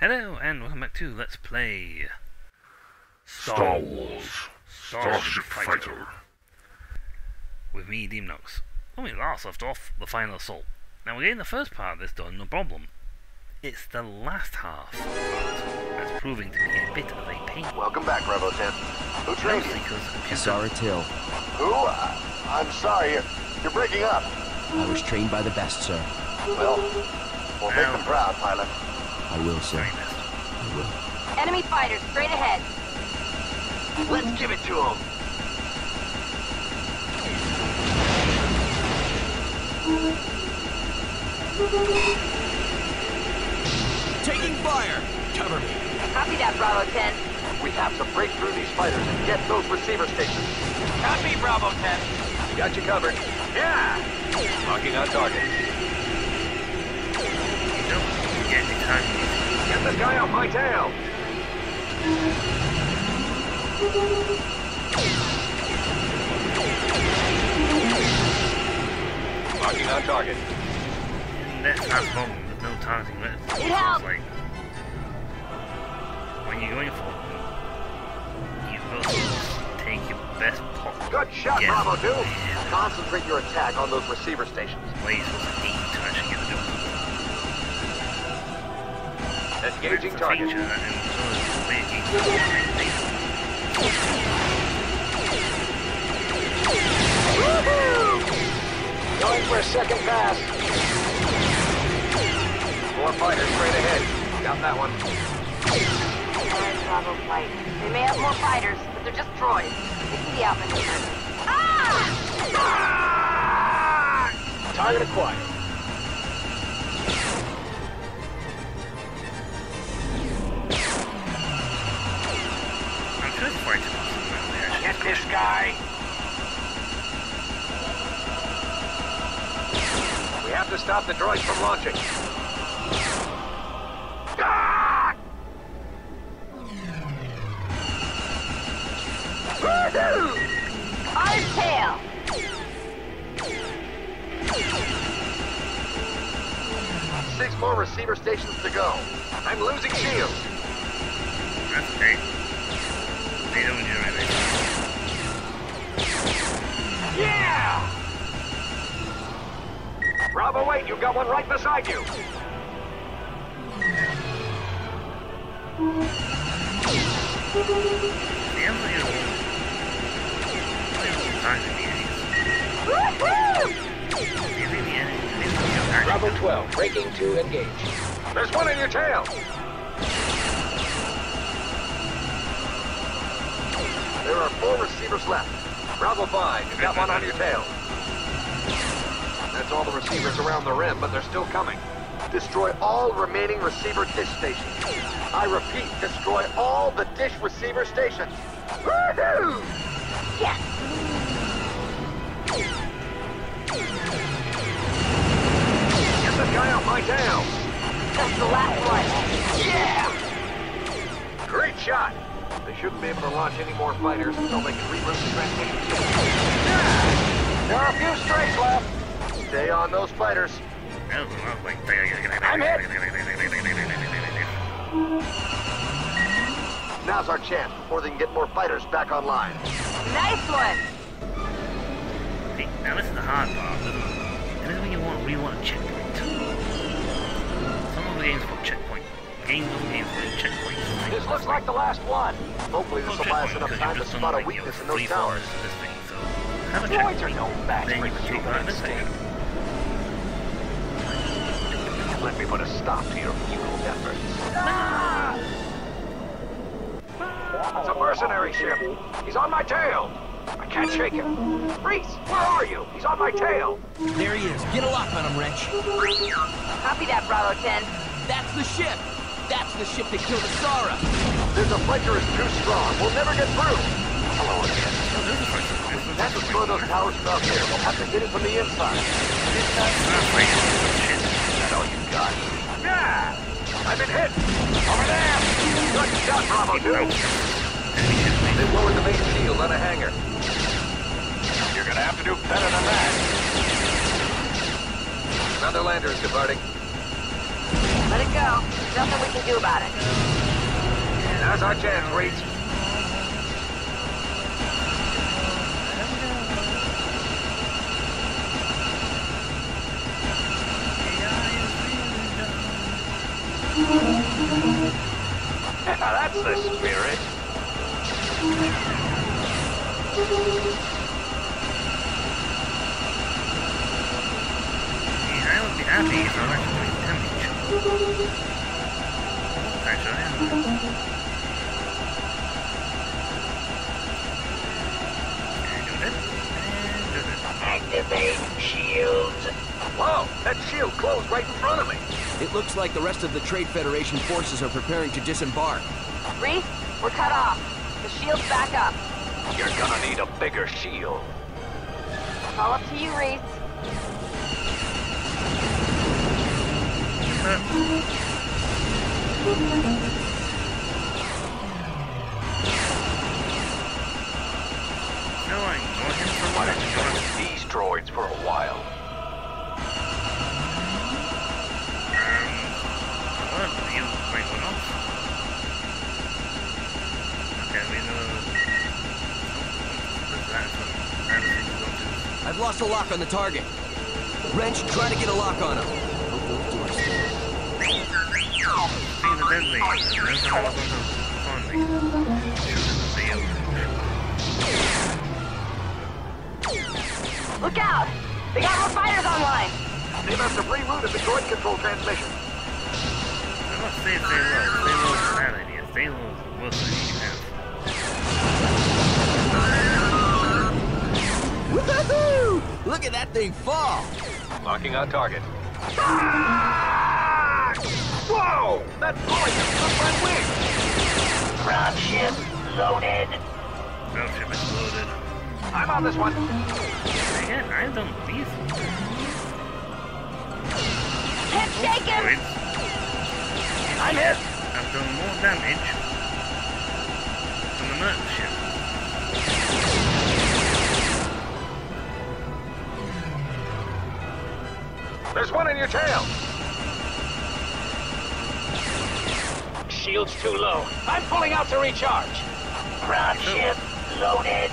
Hello and welcome back to Let's Play Star Wars Starship Fighter Fighter. with me, Deemnox. When we last left off, the final assault. Now we're getting the first part of this done, no problem. It's the last half part that's proving to be a bit of a pain. Welcome back, Bravo 10. Who trained you? Zara Till. Who? I'm sorry, you're breaking up. I was trained by the best, sir. Well, we'll make them proud, pilot. I will, sir. Very best. I will. Enemy fighters, straight ahead. Let's give it to them. Taking fire! Cover me. Copy that, Bravo 10. We have to break through these fighters and get those receiver stations. Copy, Bravo 10. Got you covered. Yeah! Locking on target. You don't get any time to Get this guy off my tail. Locking on target. That's not a problem, there's no targeting with it. Need help. Like, when you're going for it, you've got to take your best possible. Good shot, guess Bravo 2. where Concentrate your attack on those receiver stations. Blaze was aim to actually get the job. Engaging That's a target. feature, and so is the way it gains Going for a second pass. More fighters straight ahead. Got that one. Alright, Bravo flight. They may have more fighters, but they're just droids. They can be outmaneuvered. Target acquired. I'm trying to fight him. Get this guy. We have to stop the droids from launching. Hard tail. 6 more receiver stations to go. I'm losing shields. That's okay. They don't do anything. Yeah! Bravo 8, you've got one right beside you. The only time to be Bravo 12, breaking to engage. There's one in your tail. There are 4 receivers left. Bravo 5, you've got one on your tail. That's all the receivers around the rim, but they're still coming. Destroy all remaining receiver dish stations. I repeat, destroy all the dish receiver stations. Woohoo! Yes. Get this guy off my tail. That's the last one. Yeah! Great shot. They shouldn't be able to launch any more fighters until they can reroute the transmission system. Yeah! There are a few straights left. Stay on those fighters. I'm hit. Now's our chance before they can get more fighters back online. Nice one. See, now this is the hard part. This is when you really want a checkpoint. Some of the games put checkpoint. Games put checkpoint. This looks like the last one. Hopefully this will buy us enough time to spot a weakness in those towers. This thing, so have a Droids are checkpoint. no match Then for you can take on human this thing. instinct. Let me put a stop to your futile efforts. It's a mercenary ship. He's on my tail. I can't shake him. Reese, where are you? He's on my tail. There he is. Get a lock on him, Wrench. Copy that, Bravo 10. That's the ship. That's the ship that killed Asara. This deflector is too strong. We'll never get through. Hello again. Let's destroy those towers from out there. We'll have to hit it from the inside. Is that all you've got? Yeah! I've been hit! Over there! Good shot, Bravo 2! They lowered the main shield on a hangar. You're gonna have to do better than that. Another lander is departing. Let it go. There's nothing we can do about it. Now's our chance, Reese. That's the spirit. I would be happy if I was doing damage. Actually, I am. And do this. And do this. Activate shields. Whoa, that shield closed right in front of me. It looks like the rest of the Trade Federation forces are preparing to disembark. Reese, we're cut off. The shield's back up. You're gonna need a bigger shield. It's all up to you, Reese. No, I ignore him for Why what? don't you join these droids for a while? Well, you might went off. Okay, we know. What's that from? I don't think we'll do. I've lost a lock on the target. Wrench, try to get a lock on him. Hope those doors stay. Being the deadly, and then someone was on me. Look out! They got more fighters online! They must have rerouted the droid control transmission. I'm not saying stay low. Stay low is a bad idea. Stay low is the worst thing you can have. Woohoo! Look at that thing fall! Locking on target. Ah! Whoa! That bullet just took my wing! Dropship loaded. Dropship is loaded. I'm on this one. Again, I've done these. Can't shake him! Droids. I'm hit. I've done more damage than the merc ship. There's one in your tail. Shield's too low. I'm pulling out to recharge. Dropship loaded.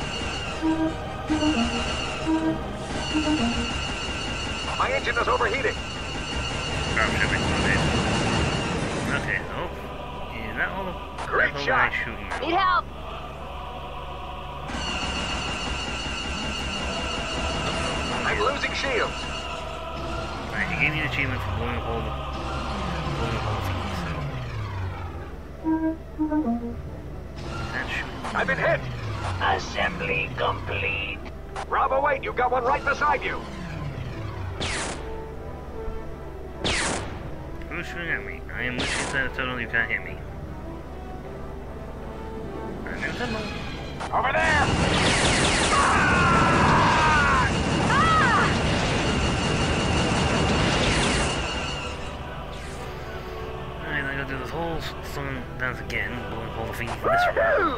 My engine is overheating. Dropship is loaded. Okay, oh. Is that all the... Great that's all shot. I'm shooting at? Need help! I'm losing shields. Right, he gave me an achievement for blowing up all the things. Can't shoot. I've been hit. Assembly complete. Bravo 8, you've got one right beside you. Who's shooting at me? I am literally inside a tunnel, you can't hit me. I'm in a tunnel. Over there. Alright, I gotta do this whole song dance again, blowing all the things in this room.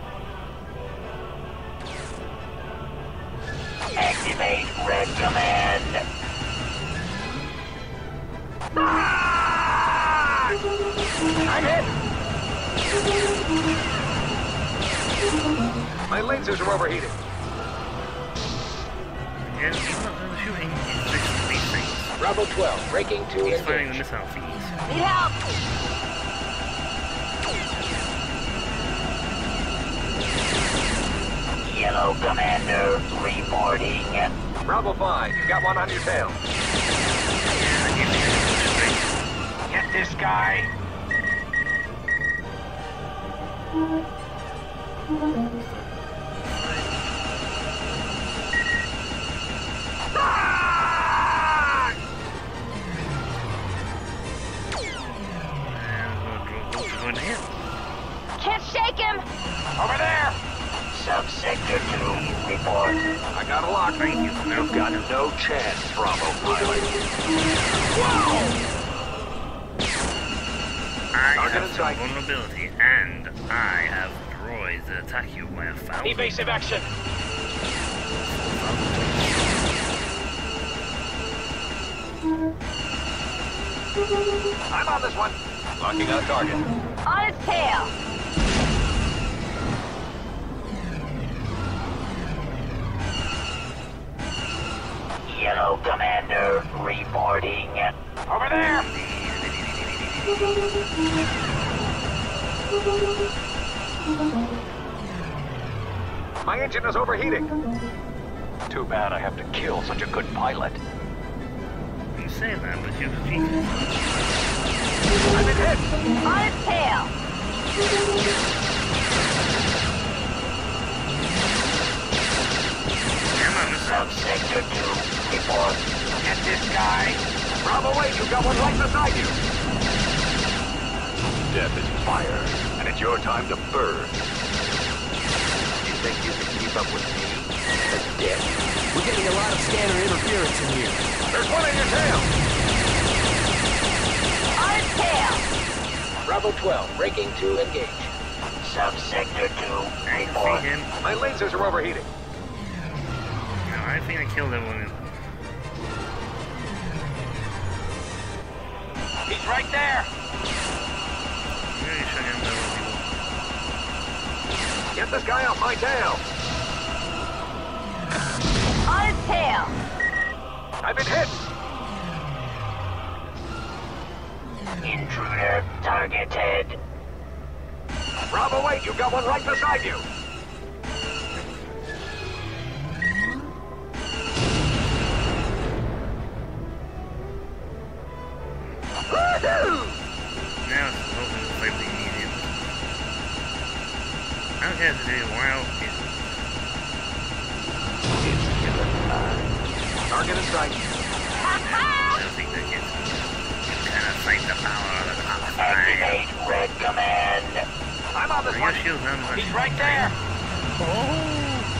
Activate red command. I'm hit. My lasers are overheating. Again, he's not doing the shooting, he's fixing these things. Bravo 12, breaking to He's firing the engage. missile thingies. Need help! Yellow commander reporting. Bravo 5, you've got one on your tail. Yeah, I give me a straight. Get this guy. Going to hit. Can't shake him! Over there. Subsector 2 report. I got a lock. Thank you. You've got no chance, Bravo pilot. Whoa! I Target have in some sight. vulnerability, and I have droids that attack you by 1,000. Evasive action. I'm on this one. Locking on target. On its tail. Yellow Commander reporting. Over there! My engine is overheating. Too bad I have to kill such a good pilot. You say that, but you're I've been hit! On its tail. Subsector 2, report. Get this guy! Bravo 8, you've got one right beside you! Death is fire, and it's your time to burn. You think you can keep up with me? As dead? We're getting a lot of scanner interference in here. There's one in your tail! On its tail. Bravo 12, braking to engage. Subsector 2, I report. see him. My lasers are overheating. No, I think I killed everyone. He's right there! Really should have known. Get this guy off my tail! On its tail. I've been hit! Intruder targeted. Bravo 8, you've got one right beside you! Now it's hoping slightly medium. I don't have to do wild. Target in sight. I don't think that gets kind of fight the power of the outside. Activate Red Command. I'm on this I one. got shields on, but He's right there! oh!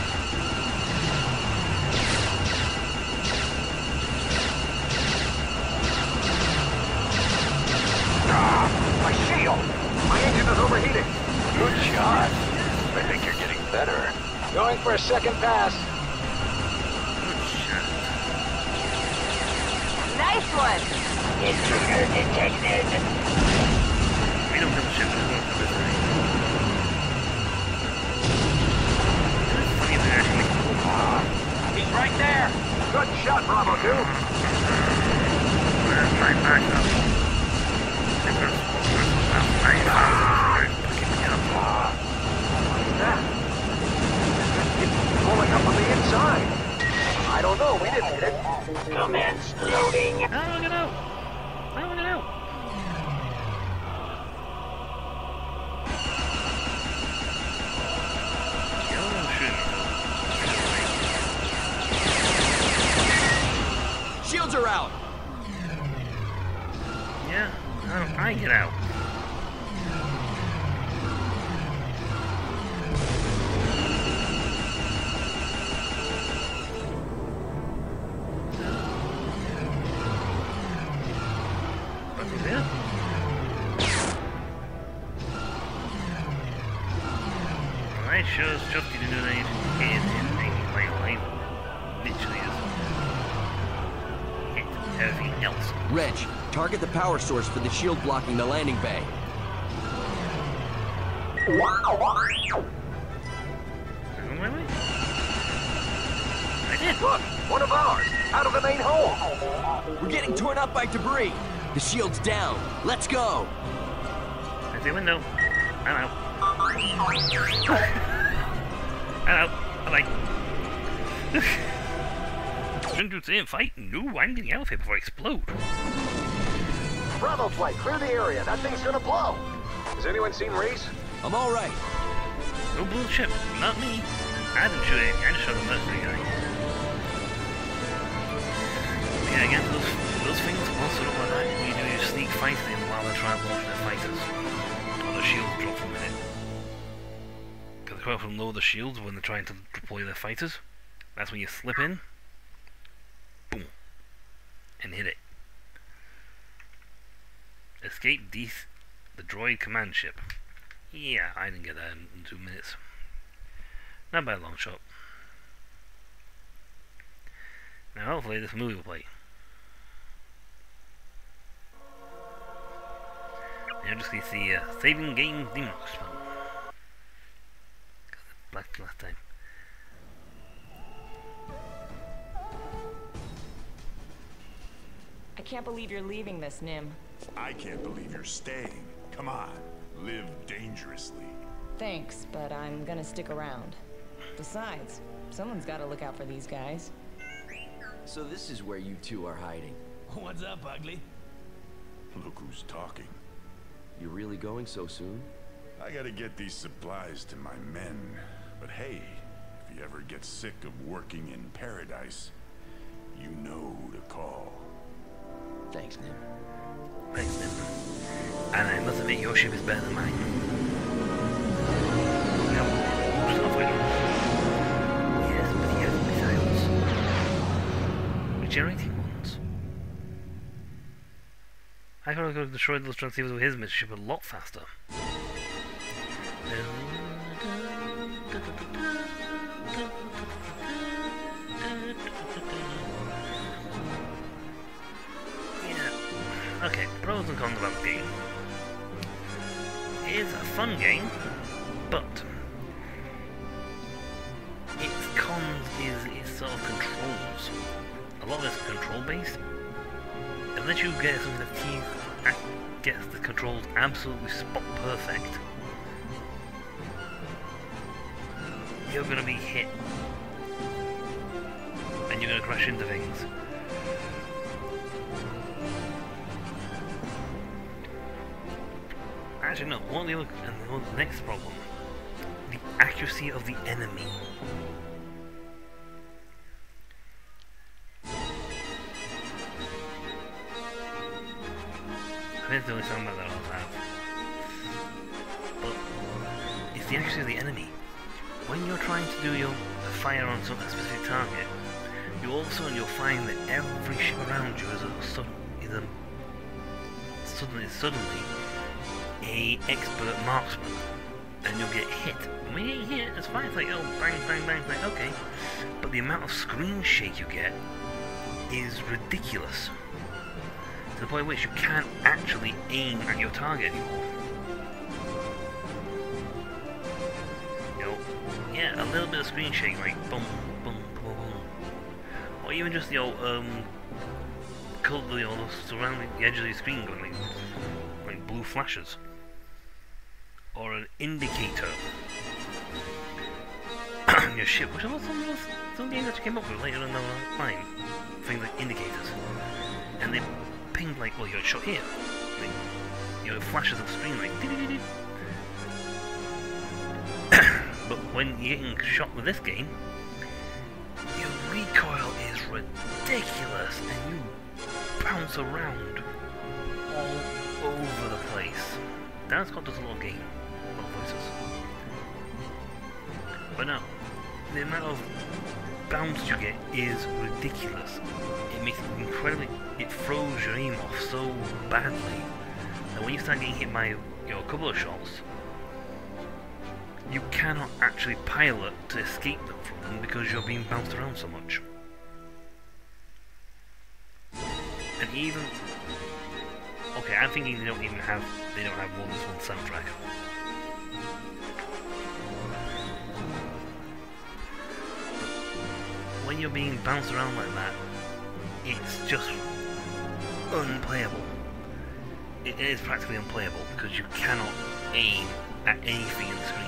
My shield! My engine is overheating. Good shot. I think you're getting better. Going for a second pass. Good shot. Nice one. Intruder detected. We don't have a ship, but it's going to come this way. It's funny that actually. He's right there. Good shot, Bravo 2. Where's my backup? It's pulling up on the inside. I don't know. We didn't hit it. Commence loading. How do I get out? How do I get out? Shields are out. Yeah, how do I get out? What's it? Alright, sure as Chuck didn't do anything like life. Literally is hit everything else. Reg, target the power source for the shield blocking the landing bay. On my way? I did. Look, one of ours. Out of the main hole. We're getting torn up by debris. The shield's down. Let's go. I see a window. I'm out. I'm out. I'm like. Shouldn't you say and fight? No, I'm getting out of here before I explode. Bravo flight, clear the area. That thing's gonna blow. Has anyone seen Reese? I'm all right. No bullshit. Not me. I didn't shoot anything. I just shot the mercenary guy. Yeah, again, those things also look like that. You do your sneak fighting while they're trying to launch their fighters. Or the shields drop from it. Because they come out from lower the shields when they're trying to deploy their fighters. That's when you slip in. Boom. And hit it. Escape the droid command ship. Yeah, I didn't get that in 2 minutes. Not by a long shot. Now hopefully this movie will play. You're just going to see saving game Demox. Black last time. I can't believe you're leaving this, Nim. I can't believe you're staying. Come on, live dangerously. Thanks, but I'm gonna stick around. Besides, someone's gotta look out for these guys. So this is where you two are hiding. What's up, Ugly? Look who's talking. You really going so soon? I gotta get these supplies to my men. But hey, if you ever get sick of working in paradise, you know who to call. Thanks, Nim. Thanks, Nim. And I must admit, your ship is better than mine. No, Starfighter. Yes, but he has missiles. Regenerating ones. I thought I could have destroyed those transceivers with his ship a lot faster. Okay, pros and cons about the game. It's a fun game, but its cons is its sort of controls. A lot of it's control based. Unless you get something that gets the controls absolutely spot perfect, you're going to be hit and you're going to crash into things. Actually, no. One of the next problem: the accuracy of the enemy. I think it's the only sound that I'll have. But it's the accuracy of the enemy. When you're trying to do your fire on some specific target, you all of a sudden you'll find that every ship around you is suddenly a expert marksman, and you'll get hit. When you get hit, it's fine. It's like, oh, bang, bang, bang, bang, okay. But the amount of screen shake you get is ridiculous, to the point at which you can't actually aim at your target anymore. You know, yeah, a little bit of screen shake, like boom, boom, boom, boom, or even just the old surrounding the edge of the screen going like blue flashes. Or an indicator on your ship, which I thought some games actually came up with later in the line. Things like indicators. And they pinged like, well, you're shot here. Like, you know, flashes of the screen like dee-dee-dee-dee. But when you're getting shot with this game, your recoil is ridiculous and you bounce around all over the place. Dan Scott does a lot of game. Voices. But no, the amount of bounce you get is ridiculous. It makes it incredibly, it throws your aim off so badly that when you start getting hit by a couple of shots, you cannot actually pilot to escape them from them because you're being bounced around so much. And even, okay, I'm thinking they don't have more than this one soundtrack. When you're being bounced around like that, it's just unplayable. It is practically unplayable because you cannot aim at anything in the screen.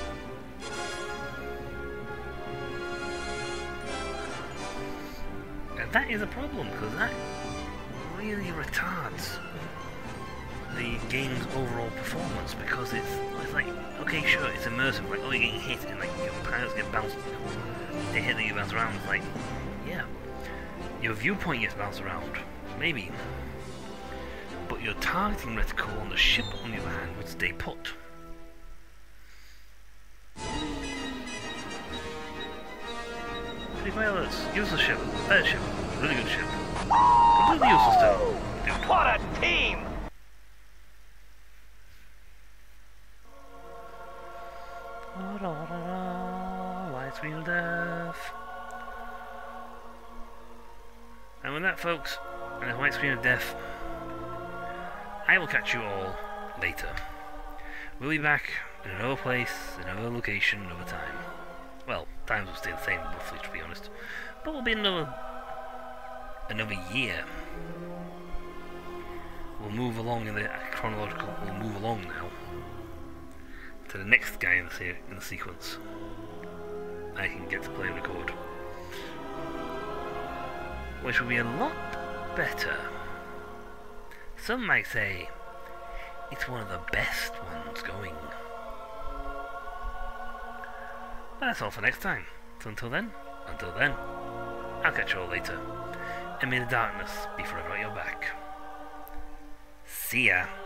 And that is a problem because that really retards the game's overall performance, because it's like, okay, sure, it's immersive, like, oh, you're getting hit and like your pilots get bounced, they hit and you bounce around. It's like, yeah, your viewpoint gets bounced around, maybe, but your targeting reticle on the ship, on the other hand, would stay put. Pretty pilots, useless ship, better ship, really good ship, completely useless still. Dude. What a team! Light screen of death. And with that, folks, and the white screen of death, I will catch you all later. We'll be back in another place, another location, another time. Well, times will stay the same, roughly, to be honest. But we'll be another year. We'll move along in the chronological. We'll move along now to the next guy in the sequence. I can get to play and record, which will be a lot better. Some might say it's one of the best ones going. But that's all for next time. So until then, I'll catch you all later. And may the darkness be forever at your back. See ya.